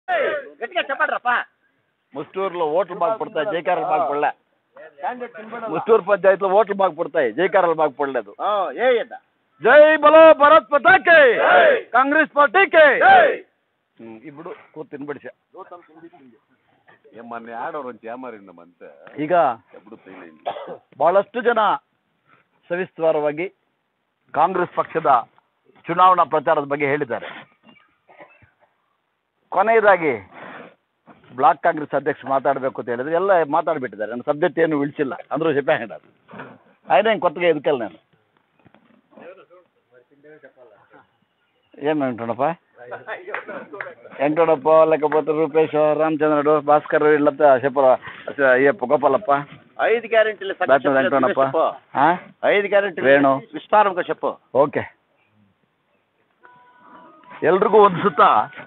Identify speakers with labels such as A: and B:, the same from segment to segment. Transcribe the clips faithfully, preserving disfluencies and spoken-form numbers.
A: గట్టిగా చెప్పండిరప్ప.
B: ముస్టూరులో ఓట్లు బాగా పడతాయి, జయకారాలు బాగా పడలే. ముస్టూరు పంచాయతీలో ఓట్లు బాగా పడతాయి, జయకారాలు బాగా పడలేదు. జై బలో భారత్ పతాకే, కాంగ్రెస్ పార్టీకే. ఇప్పుడు ಕೂತು ಬಿಡಿಸ
C: ಮೊನ್ನೆ ಆಡೋರು ಒಂದು ಜಾಮಾರಿಂದ ಮತ್ತೆ
B: ಈಗ ಬಹಳಷ್ಟು ಜನ ಸವಿಸ್ತಾರವಾಗಿ ಕಾಂಗ್ರೆಸ್ ಪಕ್ಷದ ಚುನಾವಣಾ ಪ್ರಚಾರದ ಬಗ್ಗೆ ಹೇಳಿದ್ದಾರೆ. ಕೊನೆಯದಾಗಿ ಬ್ಲಾಕ್ ಕಾಂಗ್ರೆಸ್ ಅಧ್ಯಕ್ಷ ಮಾತಾಡಬೇಕು ಅಂತ ಹೇಳಿದ್ರೆ ಎಲ್ಲ ಮಾತಾಡ್ಬಿಟ್ಟಿದ್ದಾರೆ. ನನ್ನ ಸಬ್ಜೆಕ್ಟ್ ಏನು ಉಳಿಸಿಲ್ಲ ಅಂದರೂ చెప్పా ಹೇಳೋದು ఆయన ఇంక కొత్తగా ఎదుకెళ్ళి నేను ఏం వెంకటప్ప వెంకటప్ప లేకపోతే రూపేష్ రామచంద్రుడు భాస్కర్ వీళ్ళంతా చెప్పరా అయ్యప్ప గోపాలప్ప
A: ఐదు గ్యారెంటీలు
B: వెంకటప్ప
A: ఐదు గ్యారెంటీ
B: ವೇಣು
A: ವಿಸ್ತಾರಂಗ చెప్పు.
B: ಓಕೆ, ಎಲ್ರಿಗೂ ಒಂದು ಸುತ್ತ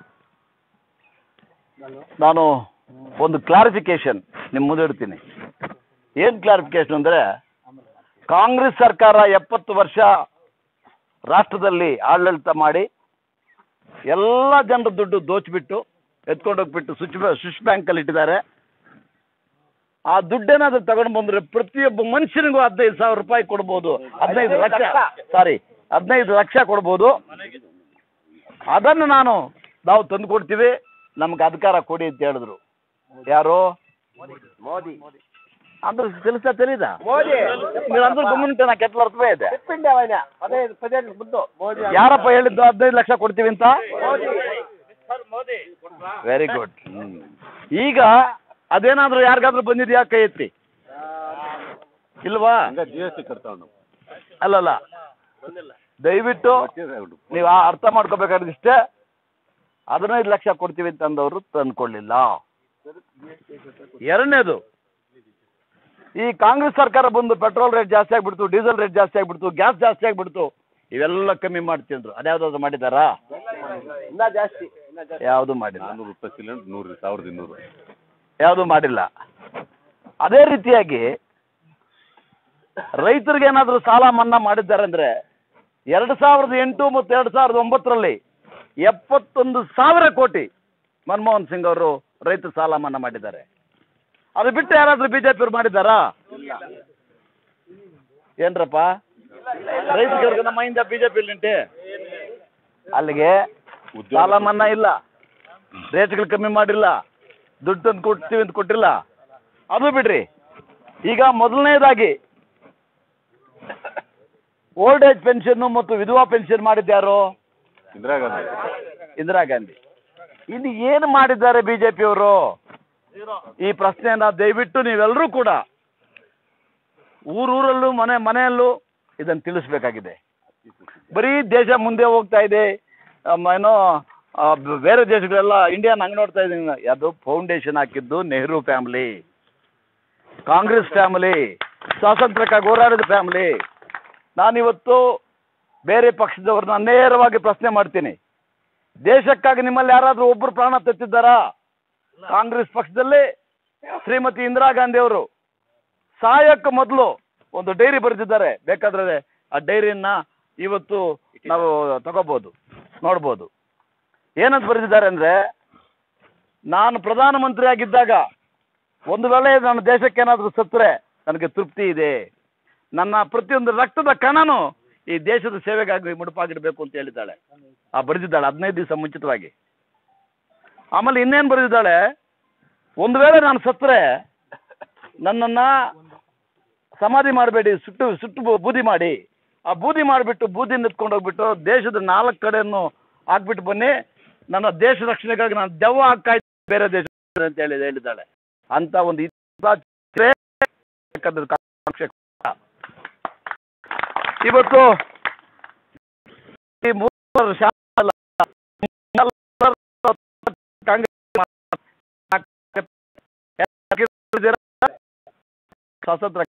B: ನಾನು ಒಂದು ಕ್ಲಾರಿಫಿಕೇಶನ್ ನಿಮ್ಮ ಮುಂದೆ ಇಡ್ತೀನಿ. ಏನು ಕ್ಲಾರಿಫಿಕೇಶನ್ ಅಂದರೆ, ಕಾಂಗ್ರೆಸ್ ಸರ್ಕಾರ ಎಪ್ಪತ್ತು ವರ್ಷ ರಾಷ್ಟ್ರದಲ್ಲಿ ಆಡಳಿತ ಮಾಡಿ ಎಲ್ಲ ಜನರ ದುಡ್ಡು ದೋಚಿಬಿಟ್ಟು ಎತ್ಕೊಂಡೋಗ್ಬಿಟ್ಟು ಸ್ವಿಚ್ ಸ್ವಿಚ್ ಬ್ಯಾಂಕಲ್ಲಿ ಇಟ್ಟಿದ್ದಾರೆ. ಆ ದುಡ್ಡೇನಾದ್ರೂ ತಗೊಂಡು ಬಂದರೆ ಪ್ರತಿಯೊಬ್ಬ ಮನುಷ್ಯನಿಗೂ ಹದಿನೈದು ಸಾವಿರ ರೂಪಾಯಿ ಕೊಡ್ಬೋದು, ಹದಿನೈದು ಲಕ್ಷ ಸಾರಿ ಹದಿನೈದು ಲಕ್ಷ ಕೊಡ್ಬೋದು. ಅದನ್ನು ನಾನು ನಾವು ತಂದು ಕೊಡ್ತೀವಿ, ನಮ್ಗೆ ಅಧಿಕಾರ ಕೊಡಿ ಅಂತ ಹೇಳಿದ್ರು. ಯಾರು?
A: మోదీ.
B: అందరూ తెలుసా తెలీదా?
A: మోదీ
B: మీరందరూ గమ్మునుంటే నాకు ఎట్లా అర్థమయ్యేది?
A: చెప్పిండే ఆయన పదహైదు పదిహేను ముందు మోదీ
B: ಯಾರಪ್ಪ ಹೇಳಿದ್ದು ಹದಿನೈದು ಲಕ್ಷ ಕೊಡ್ತೀವಿ ಅಂತ? Very good. ಈಗ ಅದೇನಾದ್ರೂ ಯಾರಿಗಾದ್ರೂ ಬಂದಿದ್ಯಾ? ಕೈ ಎತ್ತಿ. ಇಲ್ವಾ?
C: ಜಿ ಎಸ್ ಟಿ ಕಟ್ತಾವ್ ನಾವು.
B: ಅಲ್ಲಲ್ಲ, ದಯವಿಟ್ಟು ನೀವು ಅರ್ಥ ಮಾಡ್ಕೋಬೇಕಾದ್ರೆ ಇಷ್ಟೇ, ಹದಿನೈದು ಲಕ್ಷ ಕೊಡ್ತೀವಿ ಅಂತಂದವರು ತಂದ್ಕೊಳ್ಳಿಲ್ಲ. ಎರಡನೇದು, ಈ ಕಾಂಗ್ರೆಸ್ ಸರ್ಕಾರ ಬಂದು ಪೆಟ್ರೋಲ್ ರೇಟ್ ಜಾಸ್ತಿ ಆಗಿಬಿಡ್ತು, ಡೀಸೆಲ್ ರೇಟ್ ಜಾಸ್ತಿ ಆಗಿಬಿಡ್ತು, ಗ್ಯಾಸ್ ಜಾಸ್ತಿ ಆಗಿಬಿಡ್ತು, ಇವೆಲ್ಲ ಕಮ್ಮಿ ಮಾಡ್ತಿದ್ರು. ಅದ್ಯಾವ್ದಾದ್ರು ಮಾಡಿದಾರಾ?
A: ಇನ್ನೂ ಜಾಸ್ತಿ
B: ಯಾವುದು ಮಾಡಿಲ್ಲ.
C: ನಾನ್ನೂರು ರೂಪಾಯಿ ಸಿಲಿಂಡರ್ ನೂರು ಸಾವಿರದ ಇನ್ನೂರು
B: ಯಾವುದು ಮಾಡಿಲ್ಲ. ಅದೇ ರೀತಿಯಾಗಿ ರೈತರಿಗೆ ಏನಾದರೂ ಸಾಲ ಮನ್ನಾ ಮಾಡಿದ್ದಾರೆ ಅಂದರೆ, ಎರಡು ಸಾವಿರದ ಎಂಟು ಮತ್ತು ಎರಡು ಸಾವಿರದ ಒಂಬತ್ತರಲ್ಲಿ ಎಪ್ಪತ್ತೊಂದು ಸಾವಿರ ಕೋಟಿ ಮನಮೋಹನ್ ಸಿಂಗ್ ಅವರು ರೈತ ಸಾಲ ಮನ್ನಾ ಮಾಡಿದ್ದಾರೆ. ಅದು ಬಿಟ್ಟು ಯಾರಾದರೂ ಬಿಜೆಪಿಯವ್ರು ಮಾಡಿದ್ದಾರಾ? ಏನ್ರಪ್ಪ ರೈತರಿಗೆ ನಮ್ಮ ಹಿಂದೆ ಬಿಜೆಪಿ ನಿಂತೆ ಅಲ್ಲಿಗೆ ಸಾಲ ಮನ್ನಾ ಇಲ್ಲ, ರೇಟ್ಗಳು ಕಮ್ಮಿ ಮಾಡಿಲ್ಲ, ದುಡ್ಡು ತಂದು ಕೊಡ್ತೀವಿ ಅಂತ ಕೊಟ್ಟಿಲ್ಲ. ಅದು ಬಿಡ್ರಿ, ಈಗ ಮೊದಲನೇದಾಗಿ ಓಲ್ಡ್ ಏಜ್ ಪೆನ್ಷನ್ ಮತ್ತು ವಿಧವಾ ಪೆನ್ಷನ್ ಮಾಡಿದ್ಯಾರು?
C: ಇಂದಿರಾ ಗಾಂಧಿ.
B: ಇಂದಿರಾ ಗಾಂಧಿ. ಇನ್ನು ಏನು ಮಾಡಿದ್ದಾರೆ ಬಿಜೆಪಿಯವರು? ಈ ಪ್ರಶ್ನೆಯನ್ನ ದಯವಿಟ್ಟು ನೀವೆಲ್ಲರೂ ಕೂಡ ಊರೂರಲ್ಲೂ ಮನೆ ಮನೆಯಲ್ಲೂ ಇದನ್ನು ತಿಳಿಸ್ಬೇಕಾಗಿದೆ. ಬರೀ ದೇಶ ಮುಂದೆ ಹೋಗ್ತಾ ಇದೆ, ಏನೋ ಬೇರೆ ದೇಶಗಳೆಲ್ಲ ಇಂಡಿಯಾನ ಹಂಗೆ ನೋಡ್ತಾ ಇದ್ದೀನಿ. ಅದು ಫೌಂಡೇಶನ್ ಹಾಕಿದ್ದು ನೆಹರು ಫ್ಯಾಮಿಲಿ, ಕಾಂಗ್ರೆಸ್ ಫ್ಯಾಮಿಲಿ, ಸ್ವಾತಂತ್ರ್ಯಕ್ಕಾಗಿ ಹೋರಾಡಿದ ಫ್ಯಾಮಿಲಿ. ನಾನಿವತ್ತು ಬೇರೆ ಪಕ್ಷದವ್ರನ್ನ ನೇರವಾಗಿ ಪ್ರಶ್ನೆ ಮಾಡ್ತೀನಿ, ದೇಶಕ್ಕಾಗಿ ನಿಮ್ಮಲ್ಲಿ ಯಾರಾದರೂ ಒಬ್ಬರು ಪ್ರಾಣ ತೆತ್ತಿದ್ದಾರಾ? ಕಾಂಗ್ರೆಸ್ ಪಕ್ಷದಲ್ಲಿ ಶ್ರೀಮತಿ ಇಂದಿರಾ ಗಾಂಧಿ ಅವರು ಸಾಯಕ್ಕೆ ಮೊದಲು ಒಂದು ಡೈರಿ ಬರೆದಿದ್ದಾರೆ. ಬೇಕಾದ್ರೆ ಆ ಡೈರಿಯನ್ನ ಇವತ್ತು ನಾವು ತಗೋಬಹುದು, ನೋಡ್ಬೋದು. ಏನಂತ ಬರೆದಿದ್ದಾರೆ ಅಂದರೆ, ನಾನು ಪ್ರಧಾನಮಂತ್ರಿ ಆಗಿದ್ದಾಗ ಒಂದು ವೇಳೆ ನನ್ನ ದೇಶಕ್ಕೆ ಏನಾದರೂ ಸತ್ತರೆ ನನಗೆ ತೃಪ್ತಿ ಇದೆ, ನನ್ನ ಪ್ರತಿಯೊಂದು ರಕ್ತದ ಕಣನು ಈ ದೇಶದ ಸೇವೆಗಾಗಿ ಮುಡುಪಾಗಿಡಬೇಕು ಅಂತ ಹೇಳಿದ್ದಾಳೆ. ಆ ಬರೆದಿದ್ದಾಳೆ ಹದಿನೈದು ದಿವಸ ಮುಂಚಿತವಾಗಿ. ಆಮೇಲೆ ಇನ್ನೇನು ಬರೆದಿದ್ದಾಳೆ, ಒಂದು ವೇಳೆ ನಾನು ಸತ್ತರೆ ನನ್ನನ್ನು ಸಮಾಧಿ ಮಾಡಬೇಡಿ, ಸುಟ್ಟು ಸುಟ್ಟು ಬೂದಿ ಮಾಡಿ, ಆ ಬೂದಿ ಮಾಡಿಬಿಟ್ಟು ಬೂದಿನ ಎತ್ಕೊಂಡು ಹೋಗ್ಬಿಟ್ಟು ದೇಶದ ನಾಲ್ಕು ಕಡೆಯನ್ನು ಹಾಕ್ಬಿಟ್ಟು ಬನ್ನಿ, ನನ್ನ ದೇಶ ರಕ್ಷಣೆಗಾಗಿ ನಾನು ದೆವ್ವ ಹಾಕಾಯ್ತು ಬೇರೆ ದೇಶ ಅಂತ ಹೇಳಿ ಹೇಳಿದ್ದಾಳೆ. ಅಂತ ಒಂದು ಇವತ್ತು ಈ ಮೂರು ವರ್ಷ ಸ್ವಾತಂತ್ರ್ಯ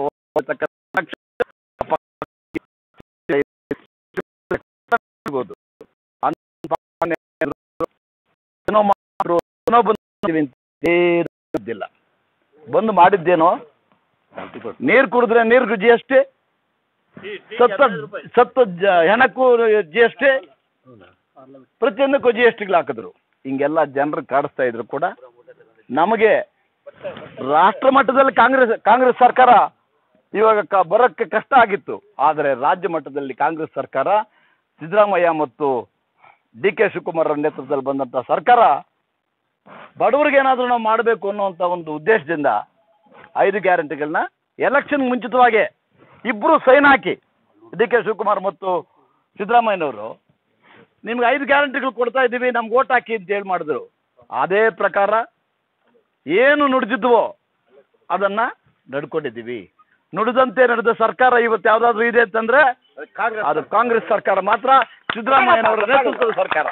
B: ಬಂದು ಮಾಡಿದ್ದೇನೋ, ನೀರು ಕುಡಿದ್ರೆ ನೀರಿಗೂ ಜಿ ಎಸ್ ಟಿ, ಸತ್ತ ಸತ್ತ ಹೆಣಕ್ಕೂ ಜಿ ಎಸ್ ಟಿ, ಪ್ರತಿಯೊಂದಕ್ಕೂ ಜಿ ಎಸ್ ಟಿಗಳು ಹಾಕಿದ್ರು. ಹಿಂಗೆಲ್ಲ ಜನರು ಕಾಡಿಸ್ತಾ ಇದ್ರು ಕೂಡ ನಮಗೆ ರಾಷ್ಟ್ರ ಮಟ್ಟದಲ್ಲಿ ಕಾಂಗ್ರೆಸ್ ಕಾಂಗ್ರೆಸ್ ಸರ್ಕಾರ ಇವಾಗ ಕ ಬರೋಕ್ಕೆ ಕಷ್ಟ ಆಗಿತ್ತು. ಆದರೆ ರಾಜ್ಯ ಮಟ್ಟದಲ್ಲಿ ಕಾಂಗ್ರೆಸ್ ಸರ್ಕಾರ ಸಿದ್ದರಾಮಯ್ಯ ಮತ್ತು ಡಿ ಕೆ ಶಿವಕುಮಾರ್ ನೇತೃತ್ವದಲ್ಲಿ ಬಂದಂಥ ಸರ್ಕಾರ ಬಡವರಿಗೆ ಏನಾದರೂ ನಾವು ಮಾಡಬೇಕು ಅನ್ನುವಂಥ ಒಂದು ಉದ್ದೇಶದಿಂದ ಐದು ಗ್ಯಾರಂಟಿಗಳನ್ನ ಎಲೆಕ್ಷನ್ ಮುಂಚಿತವಾಗಿ ಇಬ್ಬರು ಸೈನ್ ಹಾಕಿ ಡಿ ಕೆ ಶಿವಕುಮಾರ್ ಮತ್ತು ಸಿದ್ದರಾಮಯ್ಯನವರು ನಿಮ್ಗೆ ಐದು ಗ್ಯಾರಂಟಿಗಳು ಕೊಡ್ತಾ ಇದ್ದೀವಿ ನಮ್ಗೆ ಓಟ್ ಹಾಕಿ ಅಂತ ಹೇಳಿ ಮಾಡಿದ್ರು. ಅದೇ ಪ್ರಕಾರ ಏನು ನುಡಿದಿದ್ವೋ ಅದನ್ನು ನಡ್ಕೊಂಡಿದ್ದೀವಿ. ನುಡಿದಂತೆ ನಡೆದ ಸರ್ಕಾರ ಇವತ್ತು ಯಾವುದಾದ್ರೂ ಇದೆ ಅಂತಂದರೆ ಅದು ಕಾಂಗ್ರೆಸ್ ಸರ್ಕಾರ ಮಾತ್ರ, ಸಿದ್ದರಾಮಯ್ಯನವರ ನೇತೃತ್ವದ ಸರ್ಕಾರ.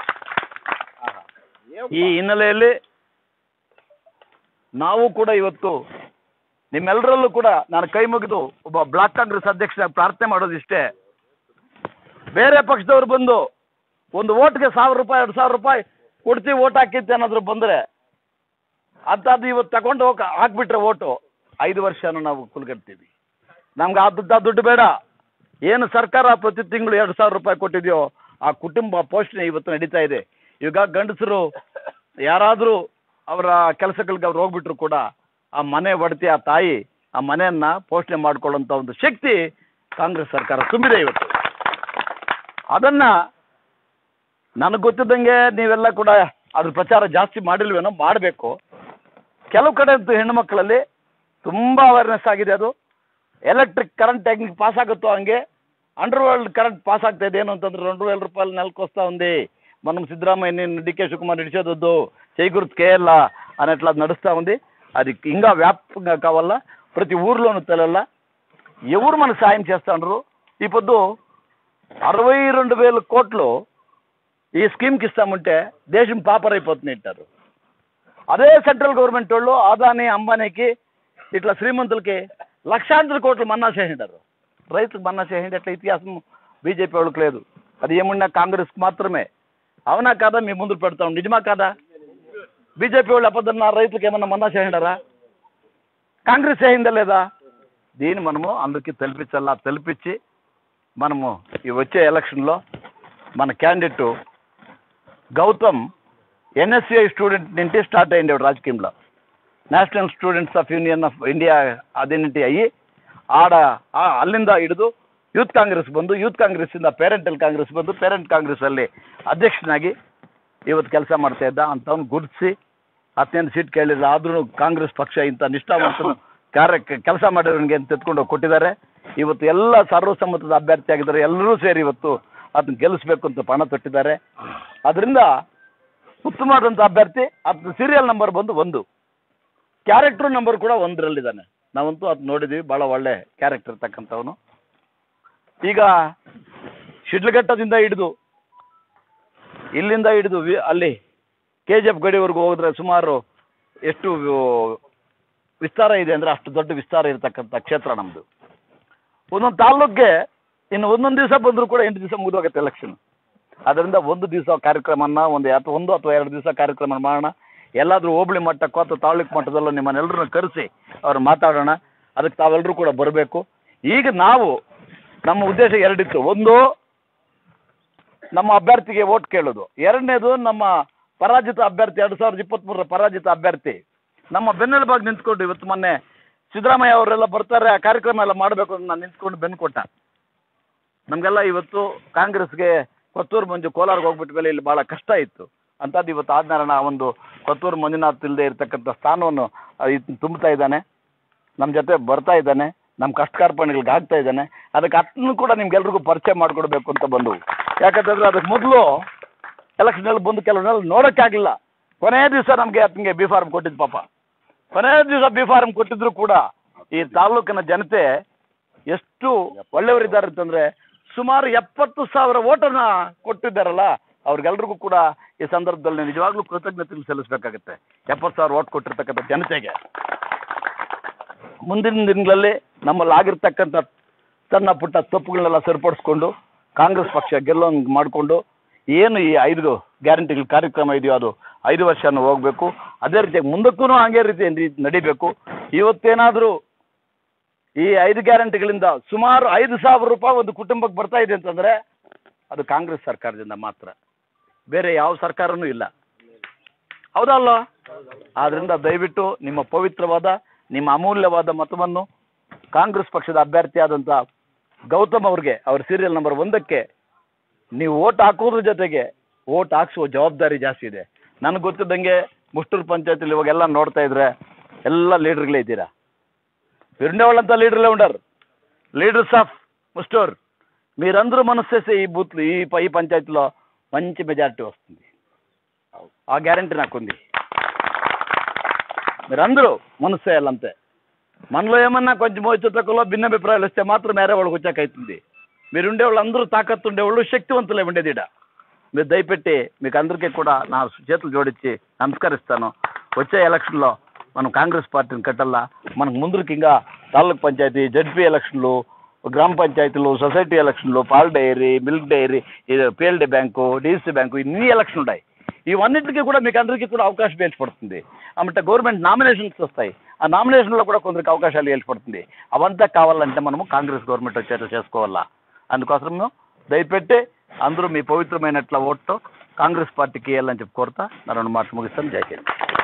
B: ಈ ಹಿನ್ನೆಲೆಯಲ್ಲಿ ನಾವು ಕೂಡ ಇವತ್ತು ನಿಮ್ಮೆಲ್ಲರಲ್ಲೂ ಕೂಡ ನಾನು ಕೈ ಮುಗಿದು ಒಬ್ಬ ಬ್ಲಾಕ್ ಕಾಂಗ್ರೆಸ್ ಅಧ್ಯಕ್ಷನಾಗಿ ಪ್ರಾರ್ಥನೆ ಮಾಡೋದಿಷ್ಟೇ, ಬೇರೆ ಪಕ್ಷದವ್ರು ಬಂದು ಒಂದು ಓಟ್ಗೆ ಸಾವಿರ ರೂಪಾಯಿ ಎರಡು ಸಾವಿರ ರೂಪಾಯಿ ಕೊಡ್ತೀವಿ ಓಟ್ ಹಾಕಿತ್ತು ಏನಾದರೂ ಬಂದರೆ ಅಂಥದ್ದು ಇವತ್ತು ತಗೊಂಡು ಹೋಗಿ ಹಾಕ್ಬಿಟ್ರೆ ಓಟು ಐದು ವರ್ಷನೂ ನಾವು ಕುಲ್ಗಡ್ತೀವಿ. ನಮ್ಗೆ ಆದದ್ದು ದುಡ್ಡು ಬೇಡ. ಏನು ಸರ್ಕಾರ ಪ್ರತಿ ತಿಂಗಳು ಎರಡು ಸಾವಿರ ರೂಪಾಯಿ ಕೊಟ್ಟಿದೆಯೋ ಆ ಕುಟುಂಬ ಪೋಷಣೆ ಇವತ್ತು ನಡೀತಾ ಇದೆ. ಈಗ ಗಂಡಸರು ಯಾರಾದರೂ ಅವರ ಕೆಲಸಗಳಿಗೆ ಅವ್ರು ಹೋಗ್ಬಿಟ್ರು ಕೂಡ ಆ ಮನೆ ಒಡತಿ ಆ ತಾಯಿ ಆ ಮನೆಯನ್ನು ಪೋಷಣೆ ಮಾಡಿಕೊಳ್ಳೋಂಥ ಒಂದು ಶಕ್ತಿ ಕಾಂಗ್ರೆಸ್ ಸರ್ಕಾರ ತುಂಬಿದೆ ಇವತ್ತು. ಅದನ್ನು ನನಗೆ ಗೊತ್ತಿದ್ದಂಗೆ ನೀವೆಲ್ಲ ಕೂಡ ಅದ್ರ ಪ್ರಚಾರ ಜಾಸ್ತಿ ಮಾಡಿಲ್ವೇನೋ, ಮಾಡಬೇಕು. ಕೆಲವು ಕಡೆ ಅಂತೂ ಹೆಣ್ಣು ಮಕ್ಕಳಲ್ಲಿ ತುಂಬ ಅವೇರ್ನೆಸ್ ಆಗಿದೆ. ಅದು ಎಲೆಕ್ಟ್ರಿಕ್ ಕರೆಂಟ್ ಹೆಂಗೆ ಪಾಸ್ ಆಗುತ್ತೋ ಹಂಗೆ ಅಂಡರ್ ವರ್ಲ್ಡ್ ಕರೆಂಟ್ ಪಾಸ್ ಆಗ್ತಾ ಇದೆ. ಏನು ಅಂತಂದ್ರೆ రెండు వేల రూపాయలు నెలకొస్తా ఉంది. మనం సిద్ధరామయ్య డి కే శివకుమార్ నడిచేదొద్దు చేయకూడదు కేఎల్ అన్నట్లు అది నడుస్తూ ఉంది. అది ఇంకా వ్యాపకంగా కావాలా, ప్రతి ఊర్లోనూ తెలల్లా. ఎవరు మనకు సాయం చేస్తున్నారు? ఈ పొద్దు అరవై రెండు వేల కోట్లు ఈ స్కీమ్కి ఇస్తామంటే దేశం పాపరైపోతుంది అంటారు. అదే సెంట్రల్ గవర్నమెంట్ వాళ్ళు అదాని అంబానీకి ఇట్లా శ్రీమంతులకి లక్షాంతర కోట్లు మన్నా చేసిండారు. రైతులకు మన్నా చేసింది అట్లా ఇతిహాసం బీజేపీ వాళ్ళకి లేదు. అది ఏమున్నా కాంగ్రెస్కి మాత్రమే. అవునా కాదా? మీ ముందు పెడతాం. నిజమా కాదా? బీజేపీ వాళ్ళు అబద్ధన్నారు, రైతులకు ఏమన్నా మన్నా చేసిండారా? కాంగ్రెస్ చేసిందా లేదా? దీన్ని మనము అందరికీ తెలిపించాలా. తెలిపించి మనము ఈ వచ్చే ఎలక్షన్లో మన క్యాండిడేట్ గౌతమ్ ఎన్ఎస్సిఐ స్టూడెంట్ నుండి స్టార్ట్ అయ్యింది రాజకీయంలో. National students of union of India ಅದೇನಿಟಿ ಅಯ್ಯಿ ಆಡ ಅಲ್ಲಿಂದ ಹಿಡಿದು ಯೂತ್ ಕಾಂಗ್ರೆಸ್ ಬಂದು, ಯೂತ್ ಕಾಂಗ್ರೆಸ್ಸಿಂದ ಪೇರೆಂಟಲ್ ಕಾಂಗ್ರೆಸ್ ಬಂದು, ಪೇರೆಂಟ್ ಕಾಂಗ್ರೆಸ್ಸಲ್ಲಿ ಅಧ್ಯಕ್ಷನಾಗಿ ಇವತ್ತು ಕೆಲಸ ಮಾಡ್ತಾ ಇದ್ದ ಅಂಥವ್ನು ಗುರುತಿಸಿ ಹತ್ತನೇ ಸೀಟ್ ಕೇಳಿದ್ರೆ ಆದ್ರೂ ಕಾಂಗ್ರೆಸ್ ಪಕ್ಷ ಇಂಥ ನಿಷ್ಠಾವಂತನು ಕಾರ್ಯ ಕೆಲಸ ಮಾಡಿರೋನಿಗೆ ಅಂತ ಎತ್ಕೊಂಡು ಕೊಟ್ಟಿದ್ದಾರೆ. ಇವತ್ತು ಎಲ್ಲ ಸರ್ವಸಮ್ಮತದ ಅಭ್ಯರ್ಥಿ ಆಗಿದ್ದಾರೆ. ಎಲ್ಲರೂ ಸೇರಿ ಇವತ್ತು ಅದನ್ನ ಗೆಲ್ಲಿಸ್ಬೇಕು ಅಂತ ಪಣ ತೊಟ್ಟಿದ್ದಾರೆ. ಅದರಿಂದ ಉತ್ತಮವಾದಂಥ ಅಭ್ಯರ್ಥಿ. ಅದು ಸೀರಿಯಲ್ ನಂಬರ್ ಬಂದು ಒಂದು, ಕ್ಯಾರೆಕ್ಟ್ರು ನಂಬರ್ ಕೂಡ ಒಂದರಲ್ಲಿದ್ದಾನೆ. ನಾವಂತೂ ಅದು ನೋಡಿದ್ದೀವಿ, ಭಾಳ ಒಳ್ಳೆ ಕ್ಯಾರೆಕ್ಟರ್ ಇರ್ತಕ್ಕಂಥವನು. ಈಗ ಶಿಡ್ಲಘಟ್ಟದಿಂದ ಹಿಡಿದು ಇಲ್ಲಿಂದ ಹಿಡಿದು ವಿ ಅಲ್ಲಿ ಕೆ ಜಿ ಎಫ್ ಗಡಿವರೆಗೂ ಹೋದ್ರೆ ಸುಮಾರು ಎಷ್ಟು ವಿಸ್ತಾರ ಇದೆ ಅಂದರೆ ಅಷ್ಟು ದೊಡ್ಡ ವಿಸ್ತಾರ ಇರತಕ್ಕಂಥ ಕ್ಷೇತ್ರ ನಮ್ಮದು. ಒಂದೊಂದು ತಾಲ್ಲೂಕಿಗೆ ಇನ್ನು ಒಂದೊಂದು ದಿವಸ ಬಂದರೂ ಕೂಡ ಎಂಟು ದಿವಸ ಮುಗಿದೋಗುತ್ತೆ ಎಲೆಕ್ಷನ್. ಅದರಿಂದ ಒಂದು ದಿವಸ ಕಾರ್ಯಕ್ರಮನ ಒಂದು ಅಥವಾ ಒಂದು ಅಥವಾ ಎರಡು ದಿವಸ ಕಾರ್ಯಕ್ರಮ ಮಾಡೋಣ. ಎಲ್ಲಾದರೂ ಹೋಬಳಿ ಮಟ್ಟಕ್ಕೋ ಅಥವಾ ತಾಲೂಕು ಮಟ್ಟದಲ್ಲೂ ನಿಮ್ಮನ್ನೆಲ್ಲರನ್ನ ಕರೆಸಿ ಅವ್ರು ಮಾತಾಡೋಣ. ಅದಕ್ಕೆ ತಾವೆಲ್ಲರೂ ಕೂಡ ಬರಬೇಕು. ಈಗ ನಾವು ನಮ್ಮ ಉದ್ದೇಶ ಎರಡಿತ್ತು. ಒಂದು, ನಮ್ಮ ಅಭ್ಯರ್ಥಿಗೆ ಓಟ್ ಕೇಳೋದು. ಎರಡನೇದು, ನಮ್ಮ ಪರಾಜಿತ ಅಭ್ಯರ್ಥಿ ಎರಡು ಸಾವಿರದ ಇಪ್ಪತ್ತ್ಮೂರರ ಪರಾಜಿತ ಅಭ್ಯರ್ಥಿ ನಮ್ಮ ಬೆನ್ನೆಲುಬಾಗಿ ನಿಂತ್ಕೊಂಡು ಇವತ್ತು ಮೊನ್ನೆ ಸಿದ್ದರಾಮಯ್ಯ ಅವರೆಲ್ಲ ಬರ್ತಾರೆ ಆ ಕಾರ್ಯಕ್ರಮ ಎಲ್ಲ ಮಾಡಬೇಕು ಅಂತ ನಾನು ನಿಂತ್ಕೊಂಡು ಬೆನ್ನು ಕೊಟ್ಟ. ನಮಗೆಲ್ಲ ಇವತ್ತು ಕಾಂಗ್ರೆಸ್ಗೆ ಕೊತ್ತೂರು ಮಂಜು ಕೋಲಾರ್ಗೆ ಹೋಗ್ಬಿಟ್ಟ ಮೇಲೆ ಇಲ್ಲಿ ಭಾಳ ಕಷ್ಟ ಇತ್ತು. ಅಂಥದ್ದು ಇವತ್ತು ಆದ್ನಾರಾಯಣ ಒಂದು ಕೊತ್ತೂರು ಮಂಜುನಾಥ್ ಇಲ್ಲದೆ ಇರತಕ್ಕಂಥ ಸ್ಥಾನವನ್ನು ತುಂಬ್ತಾ ಇದ್ದಾನೆ, ನಮ್ಮ ಜೊತೆ ಬರ್ತಾ ಇದ್ದಾನೆ, ನಮ್ಮ ಕಷ್ಟ ಕಾರ್ಪಣ್ಯಗಳಿಗೆ ಆಗ್ತಾ ಇದ್ದಾನೆ. ಅದಕ್ಕೆ ಅದನ್ನು ಕೂಡ ನಿಮ್ಗೆಲ್ರಿಗೂ ಪರಿಚಯ ಮಾಡಿಕೊಡ್ಬೇಕು ಅಂತ ಬಂದು. ಯಾಕಂತಂದರೆ ಅದಕ್ಕೆ ಮೊದಲು ಎಲೆಕ್ಷನಲ್ಲಿ ಬಂದು ಕೆಲವನ್ನೆಲ್ಲ ನೋಡೋಕ್ಕಾಗಲಿಲ್ಲ. ಕೊನೆಯ ದಿವಸ ನಮಗೆ ಅದಕ್ಕೆ ಬಿ ಫಾರ್ಮ್ ಕೊಟ್ಟಿದ್ದು ಪಾಪ. ಕೊನೆಯ ದಿವಸ ಬಿ ಫಾರ್ಮ್ ಕೊಟ್ಟಿದ್ರು ಕೂಡ ಈ ತಾಲೂಕಿನ ಜನತೆ ಎಷ್ಟು ಒಳ್ಳೆಯವರಿದ್ದಾರೆ ಅಂತಂದರೆ ಸುಮಾರು ಎಪ್ಪತ್ತು ಸಾವಿರ ಓಟನ್ನು ಕೊಟ್ಟಿದ್ದಾರಲ್ಲ, ಅವ್ರಿಗೆಲ್ರಿಗೂ ಕೂಡ ಈ ಸಂದರ್ಭದಲ್ಲಿ ನಿಜವಾಗ್ಲೂ ಕೃತಜ್ಞತೆ ಸಲ್ಲಿಸಬೇಕಾಗುತ್ತೆ. ಎಪ್ಪತ್ತು ಸಾವಿರ ಓಟ್ ಕೊಟ್ಟಿರ್ತಕ್ಕಂಥ ಜನತೆಗೆ. ಮುಂದಿನ ದಿನಗಳಲ್ಲಿ ನಮ್ಮಲ್ಲಿ ಆಗಿರ್ತಕ್ಕಂಥ ಸಣ್ಣ ಪುಟ್ಟ ತಪ್ಪುಗಳನ್ನೆಲ್ಲ ಸರಿಪಡಿಸ್ಕೊಂಡು ಕಾಂಗ್ರೆಸ್ ಪಕ್ಷ ಗೆಲ್ಲೋಂಗೆ ಮಾಡಿಕೊಂಡು ಏನು ಈ ಐದು ಗ್ಯಾರಂಟಿಗಳ ಕಾರ್ಯಕ್ರಮ ಇದೆಯೋ ಅದು ಐದು ವರ್ಷನೂ ಹೋಗಬೇಕು. ಅದೇ ರೀತಿಯಾಗಿ ಮುಂದಕ್ಕೂ ಹಾಗೆ ರೀತಿ ನಡಿಬೇಕು. ಇವತ್ತೇನಾದರೂ ಈ ಐದು ಗ್ಯಾರಂಟಿಗಳಿಂದ ಸುಮಾರು ಐದು ಸಾವಿರ ರೂಪಾಯಿ ಒಂದು ಕುಟುಂಬಕ್ಕೆ ಬರ್ತಾ ಇದೆ ಅಂತಂದರೆ ಅದು ಕಾಂಗ್ರೆಸ್ ಸರ್ಕಾರದಿಂದ ಮಾತ್ರ, ಬೇರೆ ಯಾವ ಸರ್ಕಾರನೂ ಇಲ್ಲ. ಹೌದಾ ಅಲ್ವಾ? ಆದ್ದರಿಂದ ದಯವಿಟ್ಟು ನಿಮ್ಮ ಪವಿತ್ರವಾದ ನಿಮ್ಮ ಅಮೂಲ್ಯವಾದ ಮತವನ್ನು ಕಾಂಗ್ರೆಸ್ ಪಕ್ಷದ ಅಭ್ಯರ್ಥಿಯಾದಂಥ ಗೌತಮ್ ಅವ್ರಿಗೆ ಅವ್ರ ಸೀರಿಯಲ್ ನಂಬರ್ ಒಂದಕ್ಕೆ ನೀವು ಓಟ್ ಹಾಕೋದ್ರ ಜೊತೆಗೆ ಓಟ್ ಹಾಕ್ಸುವ ಜವಾಬ್ದಾರಿ ಜಾಸ್ತಿ ಇದೆ. ನನಗೆ ಗೊತ್ತಿದ್ದಂಗೆ ಮುಷ್ಟೂರು పంచాయతీలు ಇವಾಗೆಲ್ಲ ನೋಡ್ತಾ ఇದ್ರೆ ಎಲ್ಲ లీడర్ಗಳೇ ఇದ್ದೀరా. విరుండేవాళ్ళంతా లీడర్లే ఉండరు. లీడర్స్ ఆఫ్ ముస్టూర్ మీరందరూ మనసు చేసే ఈ బూత్లు ఈ ఈ పంచాయతీలో మంచి మెజారిటీ వస్తుంది. ఆ గ్యారంటీ నాకుంది. మీరందరూ మనసు చేయాలంతే. మనలో ఏమన్నా కొంచెం వచ్చేతక్కులో భిన్నాభిప్రాయాలు వస్తే మాత్రం వేరే వాళ్ళకి వచ్చాక అవుతుంది. మీరు ఉండేవాళ్ళు అందరూ తాకత్తు ఉండేవాళ్ళు శక్తివంతులే ఉండేది ఇడ. మీరు దయపెట్టి మీకు అందరికీ కూడా నా చేతులు జోడించి నమస్కరిస్తాను. వచ్చే ఎలక్షన్లో మనం కాంగ్రెస్ పార్టీని కట్టాలా. మనకు ముందుకు ఇంకా తాలూకు పంచాయతీ, జడ్పీ ఎలక్షన్లు, గ్రామ పంచాయతీలు, సొసైటీ ఎలక్షన్లు, పాల్ dairy, milk dairy, PLD bank, DSC bank, ఇన్ని ఎలక్షన్లు ఉన్నాయి. ఇవన్నిటికీ కూడా మీకు అందరికీ కూడా అవకాశం ఏర్పడుతుంది. అంటే గవర్నమెంట్ నామినేషన్స్ వస్తాయి. ఆ నామినేషన్లో కూడా కొందరికి అవకాశాలు ఏర్పడుతుంది. అవంతా కావాలంటే మనము కాంగ్రెస్ గవర్నమెంట్ వచ్చేట చేసుకోవాలా. అందుకోసము దయపెట్టి అందరూ మీ పవిత్రమైనట్ల ఓట్తో కాంగ్రెస్ పార్టీకి వేయాలని చెప్పి కోరుతా నా రెండు మాటలు ముగిస్తాను. జై హింద్.